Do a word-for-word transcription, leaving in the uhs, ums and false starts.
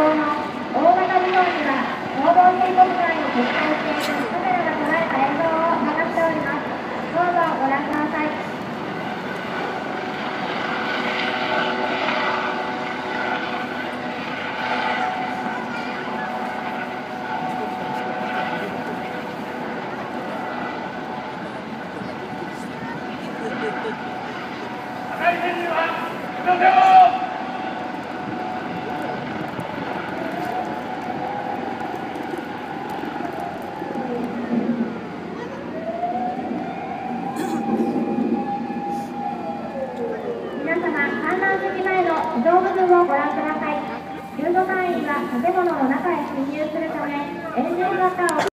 の大型ビジョンには報道警告隊を撤退しているカメラが捉えた映像を流しております。どうぞご覧ください。 赤い選手は引き寄せろ。 皆様、観覧席前の移動部分をご覧ください。救助隊員が建物の中へ侵入するため、エンジン型を